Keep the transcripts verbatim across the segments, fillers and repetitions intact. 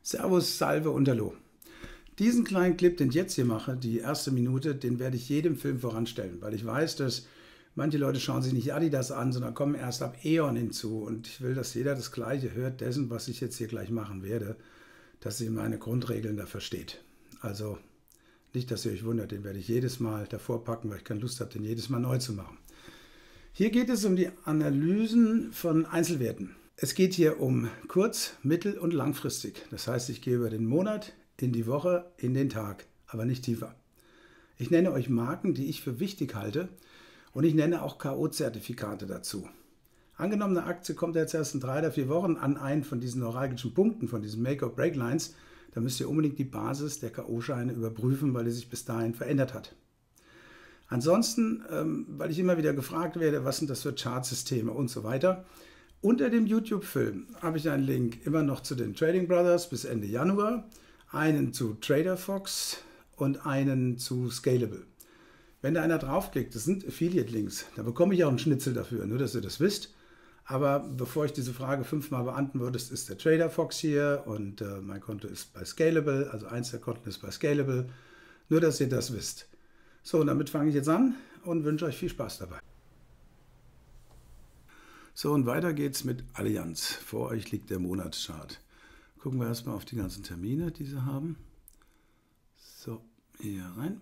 Servus, Salve und Hallo. Diesen kleinen Clip, den ich jetzt hier mache, die erste Minute, den werde ich jedem Film voranstellen, weil ich weiß, dass manche Leute schauen sich nicht Adidas an, sondern kommen erst ab Eon hinzu. Und ich will, dass jeder das Gleiche hört dessen, was ich jetzt hier gleich machen werde, dass ihr meine Grundregeln da versteht. Also nicht, dass ihr euch wundert, den werde ich jedes Mal davor packen, weil ich keine Lust habe, den jedes Mal neu zu machen. Hier geht es um die Analysen von Einzelwerten. Es geht hier um kurz-, mittel- und langfristig. Das heißt, ich gehe über den Monat, in die Woche, in den Tag, aber nicht tiefer. Ich nenne euch Marken, die ich für wichtig halte, und ich nenne auch K O-Zertifikate dazu. Angenommen, eine Aktie kommt jetzt erst in drei oder vier Wochen an einen von diesen neuralgischen Punkten, von diesen Make-or-Break-Lines, dann müsst ihr unbedingt die Basis der K O-Scheine überprüfen, weil die sich bis dahin verändert hat. Ansonsten, ähm, weil ich immer wieder gefragt werde, was sind das für Chartsysteme und so weiter. Unter dem YouTube-Film habe ich einen Link immer noch zu den Trading Brothers bis Ende Januar, einen zu TraderFox und einen zu Scalable. Wenn da einer draufklickt, das sind Affiliate-Links, da bekomme ich auch einen Schnitzel dafür, nur dass ihr das wisst. Aber bevor ich diese Frage fünfmal beantworte, ist der TraderFox hier und äh, mein Konto ist bei Scalable, also eins der Konten ist bei Scalable, nur dass ihr das wisst. So, und damit fange ich jetzt an und wünsche euch viel Spaß dabei. So, und weiter geht's mit Allianz. Vor euch liegt der Monatschart. Gucken wir erstmal auf die ganzen Termine, die sie haben. So, hier rein.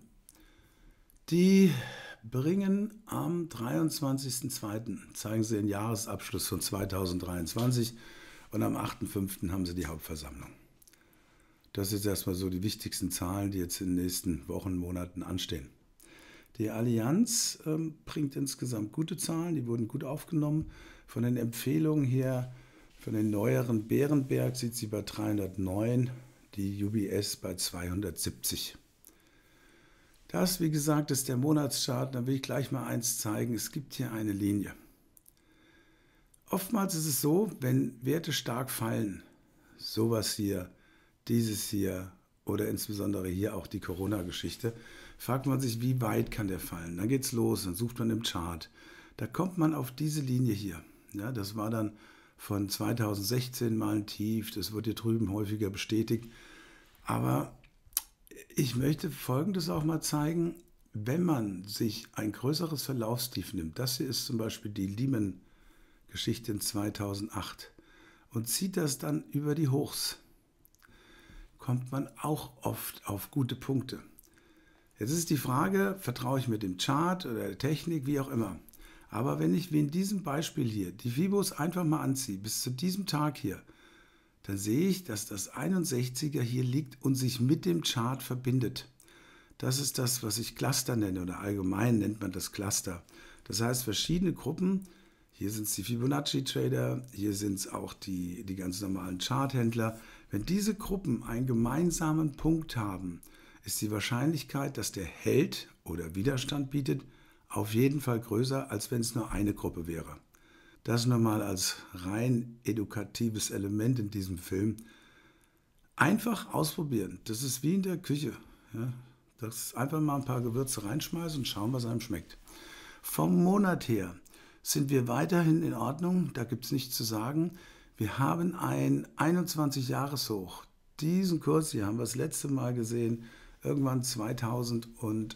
Die bringen am dreiundzwanzigsten zweiten zeigen sie den Jahresabschluss von zweitausenddreiundzwanzig und am achten fünften haben sie die Hauptversammlung. Das sind erstmal so die wichtigsten Zahlen, die jetzt in den nächsten Wochen, Monaten anstehen. Die Allianz ähm, bringt insgesamt gute Zahlen, die wurden gut aufgenommen. Von den Empfehlungen her, von den neueren Bärenberg sieht sie bei dreihundertneun, die U B S bei zweihundertsiebzig. Das, wie gesagt, ist der Monatschart. Da will ich gleich mal eins zeigen. Es gibt hier eine Linie. Oftmals ist es so, wenn Werte stark fallen, sowas hier, dieses hier oder insbesondere hier auch die Corona-Geschichte, fragt man sich, wie weit kann der fallen? Dann geht's los, dann sucht man im Chart. Da kommt man auf diese Linie hier. Ja, das war dann von zweitausendsechzehn mal ein Tief, das wird hier drüben häufiger bestätigt. Aber ich möchte Folgendes auch mal zeigen, wenn man sich ein größeres Verlaufstief nimmt, das hier ist zum Beispiel die Lehman-Geschichte in zweitausendacht, und zieht das dann über die Hochs, kommt man auch oft auf gute Punkte. Jetzt ist die Frage, vertraue ich mit dem Chart oder der Technik, wie auch immer. Aber wenn ich wie in diesem Beispiel hier die Fibos einfach mal anziehe, bis zu diesem Tag hier, dann sehe ich, dass das einundsechziger hier liegt und sich mit dem Chart verbindet. Das ist das, was ich Cluster nenne, oder allgemein nennt man das Cluster. Das heißt, verschiedene Gruppen, hier sind es die Fibonacci-Trader, hier sind es auch die, die ganz normalen Charthändler. Wenn diese Gruppen einen gemeinsamen Punkt haben, ist die Wahrscheinlichkeit, dass der hält oder Widerstand bietet, auf jeden Fall größer, als wenn es nur eine Gruppe wäre. Das nur mal als rein edukatives Element in diesem Film. Einfach ausprobieren. Das ist wie in der Küche. Ja, das ist einfach mal ein paar Gewürze reinschmeißen und schauen, was einem schmeckt. Vom Monat her sind wir weiterhin in Ordnung. Da gibt es nichts zu sagen. Wir haben ein einundzwanzig-Jahres-Hoch. Diesen Kurs hier haben wir das letzte Mal gesehen, irgendwann zweitausendzwei.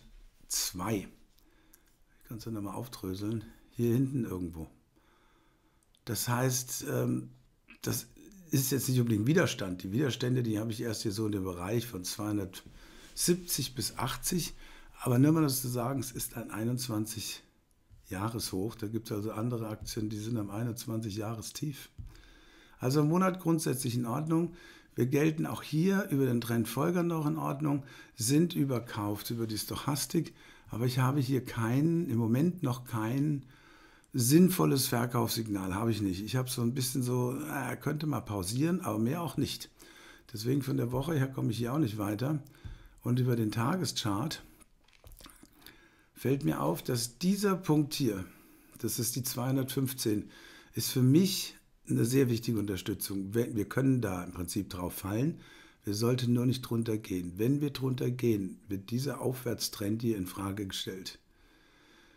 Ich kann es ja nochmal aufdröseln. Hier hinten irgendwo. Das heißt, das ist jetzt nicht unbedingt Widerstand. Die Widerstände, die habe ich erst hier so in dem Bereich von zweihundertsiebzig bis achtzig. Aber nur mal das zu sagen, es ist ein einundzwanzig-Jahres-Hoch. Da gibt es also andere Aktien, die sind am einundzwanzig-Jahres-Tief. Also im Monat grundsätzlich in Ordnung. Wir gelten auch hier über den Trendfolger noch in Ordnung, sind überkauft über die Stochastik. Aber ich habe hier keinen, im Moment noch kein sinnvolles Verkaufssignal, habe ich nicht. Ich habe so ein bisschen so, äh, könnte mal pausieren, aber mehr auch nicht. Deswegen von der Woche her komme ich hier auch nicht weiter. Und über den Tageschart fällt mir auf, dass dieser Punkt hier, das ist die zweihundertfünfzehn, ist für mich eine sehr wichtige Unterstützung. Wir können da im Prinzip drauf fallen. Wir sollten nur nicht drunter gehen. Wenn wir drunter gehen, wird dieser Aufwärtstrend hier in Frage gestellt.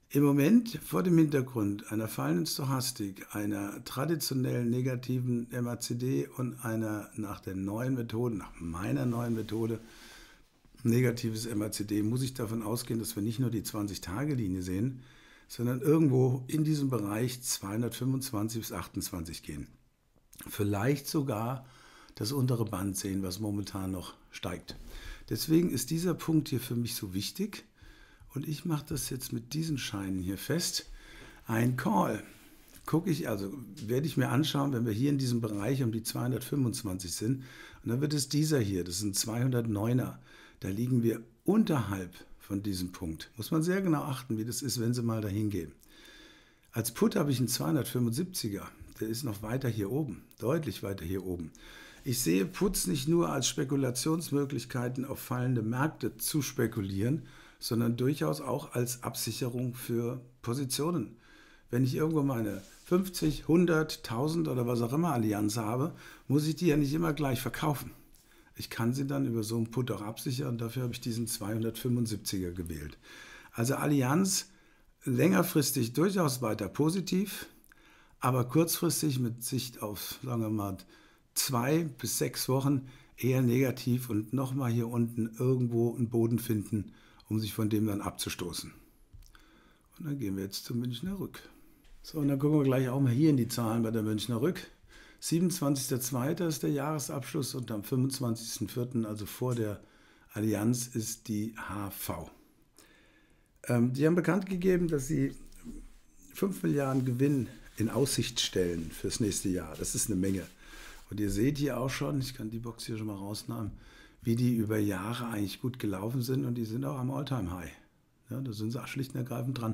Im Moment vor dem Hintergrund einer fallenden Stochastik, einer traditionellen negativen M A C D und einer nach der neuen Methode, nach meiner neuen Methode, negatives M A C D, muss ich davon ausgehen, dass wir nicht nur die zwanzig-Tage-Linie sehen, sondern irgendwo in diesem Bereich zweihundertfünfundzwanzig bis achtundzwanzig gehen. Vielleicht sogar das untere Band sehen, was momentan noch steigt. Deswegen ist dieser Punkt hier für mich so wichtig und ich mache das jetzt mit diesen Scheinen hier fest. Ein Call gucke ich, also werde ich mir anschauen, wenn wir hier in diesem Bereich um die zweihundertfünfundzwanzig sind und dann wird es dieser hier, das sind zweihundertneuner, da liegen wir unterhalb von diesem Punkt. Muss man sehr genau achten, wie das ist, wenn Sie mal dahin gehen. Als Put habe ich einen zweihundertfünfundsiebziger, der ist noch weiter hier oben, deutlich weiter hier oben. Ich sehe Puts nicht nur als Spekulationsmöglichkeiten auf fallende Märkte zu spekulieren, sondern durchaus auch als Absicherung für Positionen. Wenn ich irgendwo meine fünfzig, hundert, tausend oder was auch immer Allianz habe, muss ich die ja nicht immer gleich verkaufen. Ich kann sie dann über so einen Put auch absichern, dafür habe ich diesen zweihundertfünfundsiebziger gewählt. Also Allianz längerfristig durchaus weiter positiv, aber kurzfristig mit Sicht auf, sagen wir mal, zwei bis sechs Wochen eher negativ und nochmal hier unten irgendwo einen Boden finden, um sich von dem dann abzustoßen. Und dann gehen wir jetzt zum Münchner Rück. So, und dann gucken wir gleich auch mal hier in die Zahlen bei der Münchner Rück. siebenundzwanzigster zweiter ist der Jahresabschluss und am fünfundzwanzigsten vierten, also vor der Allianz, ist die H V. Ähm, die haben bekannt gegeben, dass sie fünf Milliarden Gewinn in Aussicht stellen fürs nächste Jahr. Das ist eine Menge. Und ihr seht hier auch schon, ich kann die Box hier schon mal rausnehmen, wie die über Jahre eigentlich gut gelaufen sind und die sind auch am All-Time-High. Ja, da sind sie auch schlicht und ergreifend dran.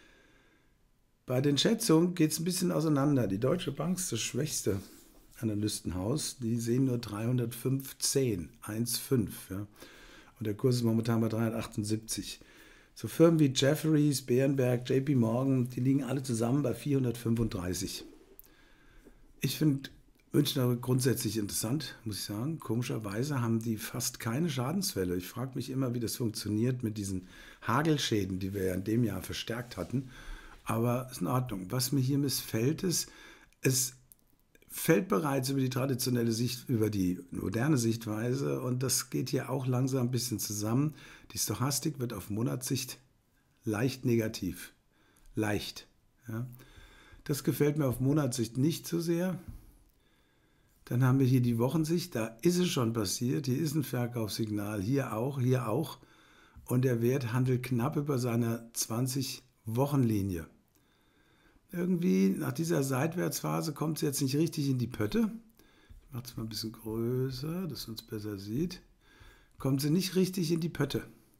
Bei den Schätzungen geht es ein bisschen auseinander. Die Deutsche Bank ist das schwächste Analystenhaus. Die sehen nur dreihundertfünfzehn, eins Komma fünf. Ja. Und der Kurs ist momentan bei dreihundertachtundsiebzig. So Firmen wie Jefferies, Berenberg, J P Morgan, die liegen alle zusammen bei vierhundertfünfunddreißig. Ich finde Münchner Rück grundsätzlich interessant, muss ich sagen. Komischerweise haben die fast keine Schadensfälle. Ich frage mich immer, wie das funktioniert mit diesen Hagelschäden, die wir ja in dem Jahr verstärkt hatten. Aber ist in Ordnung. Was mir hier missfällt, ist, es fällt bereits über die traditionelle Sicht, über die moderne Sichtweise und das geht hier auch langsam ein bisschen zusammen. Die Stochastik wird auf Monatssicht leicht negativ. Leicht. Ja. Das gefällt mir auf Monatssicht nicht so sehr. Dann haben wir hier die Wochensicht, da ist es schon passiert, hier ist ein Verkaufssignal, hier auch, hier auch. Und der Wert handelt knapp über seiner zwanzig-Wochen-Linie. Irgendwie nach dieser Seitwärtsphase kommt es jetzt nicht richtig in die Pötte. Ich mache es mal ein bisschen größer, dass man es besser sieht. Kommt sie nicht richtig in die Pötte.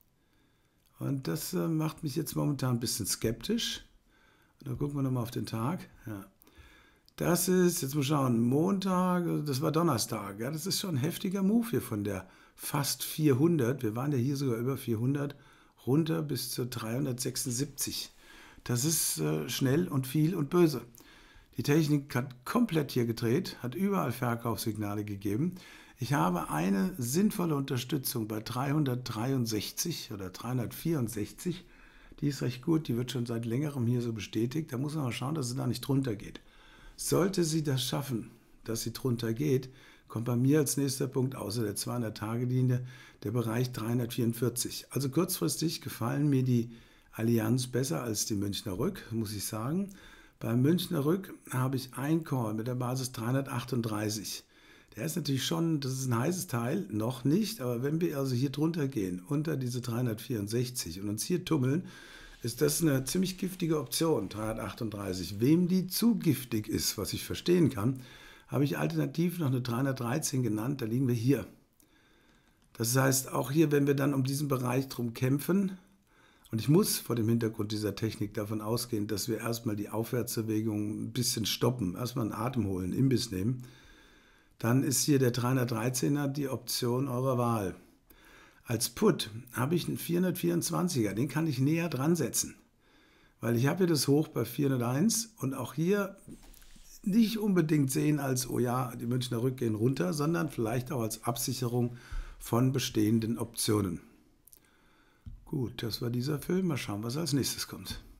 Und das äh, macht mich jetzt momentan ein bisschen skeptisch. Und dann gucken wir nochmal auf den Tag. Ja. Das ist, jetzt mal schauen, Montag, das war Donnerstag. Ja, das ist schon ein heftiger Move hier von der fast vierhundert. Wir waren ja hier sogar über vierhundert, runter bis zu dreihundertsechsundsiebzig. Das ist äh, schnell und viel und böse. Die Technik hat komplett hier gedreht, hat überall Verkaufssignale gegeben. Ich habe eine sinnvolle Unterstützung bei dreihundertdreiundsechzig oder dreihundertvierundsechzig. Die ist recht gut, die wird schon seit längerem hier so bestätigt. Da muss man mal schauen, dass es da nicht drunter geht. Sollte sie das schaffen, dass sie drunter geht, kommt bei mir als nächster Punkt außer der zweihundert-Tage-Linie der Bereich dreihundertvierundvierzig. Also kurzfristig gefallen mir die Allianz besser als die Münchner Rück, muss ich sagen. Beim Münchner Rück habe ich ein Call mit der Basis dreihundertachtunddreißig. Der ist natürlich schon, das ist ein heißes Teil, noch nicht, aber wenn wir also hier drunter gehen, unter diese dreihundertvierundsechzig und uns hier tummeln, ist das eine ziemlich giftige Option, dreihundertachtunddreißig. Wem die zu giftig ist, was ich verstehen kann, habe ich alternativ noch eine dreihundertdreizehn genannt, da liegen wir hier. Das heißt, auch hier, wenn wir dann um diesen Bereich drum kämpfen, und ich muss vor dem Hintergrund dieser Technik davon ausgehen, dass wir erstmal die Aufwärtsbewegung ein bisschen stoppen, erstmal einen Atem holen, einen Imbiss nehmen, dann ist hier der dreihundertdreizehner die Option eurer Wahl. Als Put habe ich einen vierhundertvierundzwanziger, den kann ich näher dran setzen, weil ich habe hier das Hoch bei vierhunderteins und auch hier nicht unbedingt sehen als, oh ja, die Münchner Rück gehen runter, sondern vielleicht auch als Absicherung von bestehenden Optionen. Gut, das war dieser Film. Mal schauen, was als nächstes kommt.